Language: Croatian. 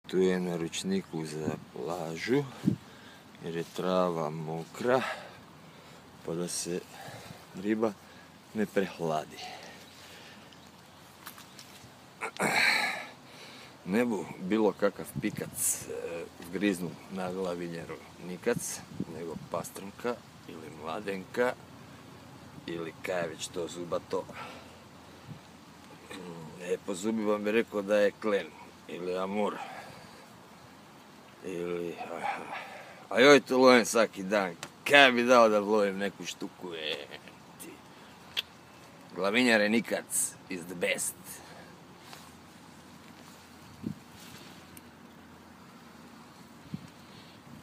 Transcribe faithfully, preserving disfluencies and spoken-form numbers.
Tu je na ručniku za plažu jer je trava mokra pa da se riba ne prehladi. Ne bu bilo kakav pikac griznu na glavinjeru nikac, nego pastrnka ili mladenka ili kaj je već to zubato. E, po zubima bi rekao da je klen ili amur. Ili... A joj to lovim svaki dan. Kaj bi dao da lovim neku štuku? E, ti. Glavinjare nikac is the best.